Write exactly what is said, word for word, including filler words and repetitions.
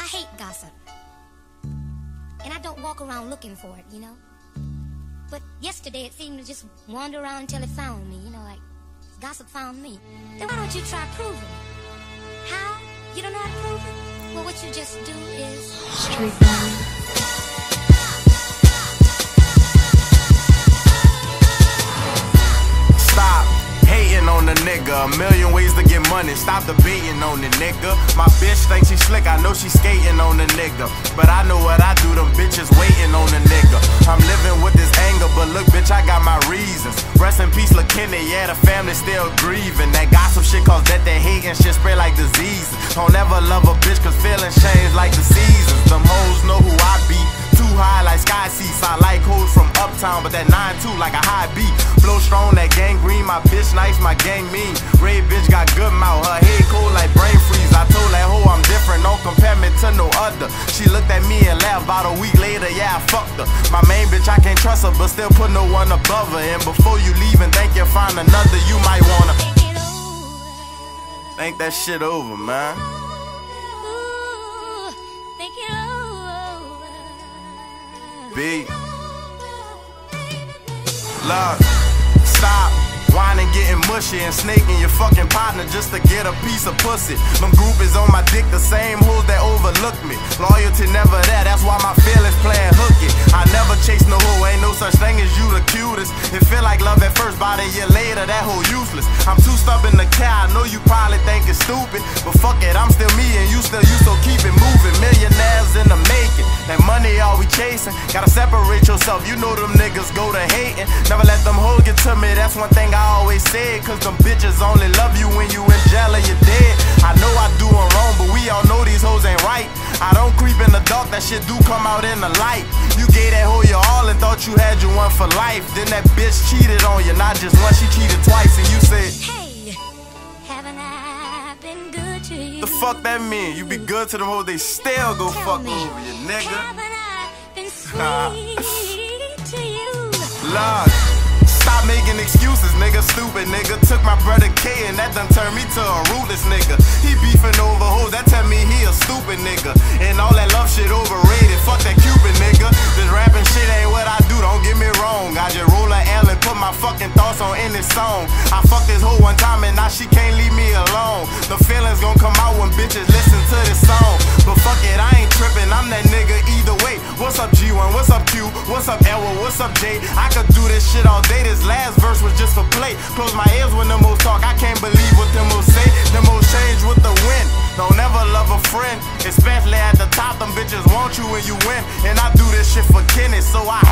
hate gossip. And I don't walk around looking for it, you know? But yesterday it seemed to just wander around until it found me, you know, like gossip found me. Then why don't you try proving it? How? You don't know how to prove it? Well, what you just do is... Street Stop hating on the nigga. A million ways to get money. Stop debating on the nigga. My bitch thinks she slick. I know she skating on the nigga. But I know what I do. Them bitches waiting on the nigga. I'm living with this anger, but look, bitch, I got my reasons. Rest in peace, Lil' Kenny. Yeah, the family still grieving. That gossip shit cause that they hating shit spread like diseases. Don't ever love a bitch cause feelings change like the seasons. Them hoes know who I be. Too high like sky seats. I like hoes from uptown, but that nine two like a high beat. Blow strong, that gang green. My bitch nice, my gang mean. Ray bitch got good mouth. Her head cold like brain freeze. I told that hoe I'm different. Don't compare me to no other. She looked at me and laughed. About a week later, yeah, I fucked her. My main bitch, I can't trust her, but still put no one above her. And before you leave and think you'll find another, you might wanna think that shit over, man. B. Love, stop whining, getting mushy and snaking your fucking partner just to get a piece of pussy. Them groupies on my dick, the same hoes that overlook me. Loyalty never there, that's why my feelings playing hooky. I never chase no hoe, ain't no such thing as you the cutest. It feel like love at first, about a year later, that hoe useless. I'm too stubborn to care, I know you probably think it's stupid, but fuck it, I'm still me and you still you, so keep it moving. Millionaires in the making, that money all we chasing. Gotta separate yourself, you know them niggas go to hating. Never let them hoes get to me, that's one thing I always said. Cause them bitches only love you when you in jail or you're dead. I know I do them wrong, but we all know these hoes ain't right. I don't creep in the dark, that shit do come out in the light. You gave that hoe your all and thought you had you one for life. Then that bitch cheated on you, not just once, she cheated twice. And you said, hey, haven't I been good to you? The fuck that mean? You be good to them hoes, they still go Tell fuck me, over you, nigga. Haven't I been sweet to you? Lord, stop making excuses, nigga. Stupid nigga. Took my brother K and that done turned me to a ruthless nigga. He beefing over hoes, that tell me he a stupid nigga. And all that love shit overrated. Fuck that Cupid nigga. This rapping shit ain't what I do, don't get me wrong. I just roll a L and put my fucking thoughts on any song. I fucked this hoe one time and now she can't leave me alone. The feelings gon' come out when bitches listen to this song. But fuck it, I ain't tripping, I'm that nigga either way. What's up G one, what's up Q, what's up Edward, what's up J? I could do this shit all day, this last verse was just for play. Close my ears when them hoes talk, I can't believe what them hoes say. Them hoes change with the wind, don't ever love a friend. Especially at the top, them bitches want you when you win. And I do this shit for Kenny, so I